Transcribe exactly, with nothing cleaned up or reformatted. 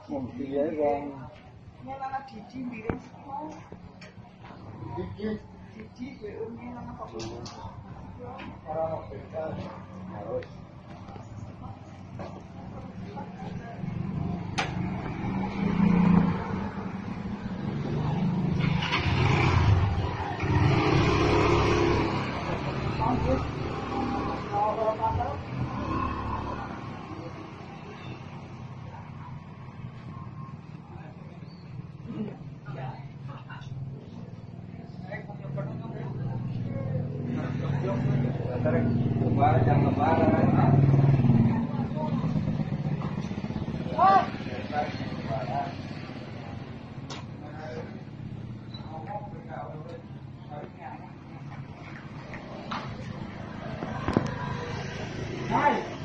Mesti ya wong. Nyala Didi miring semua. Didi Didi beune nang apa? ora beda. Harus. Yang lebaran. Oh. Hai.